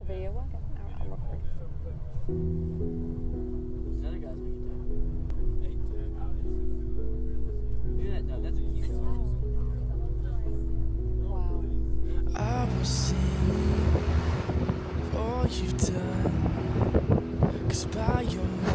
video working? Alright, I'll look for it. Another guy's making two. Look at that dog, that's a cute dog. Wow. I will sing all you've done, 'cause by your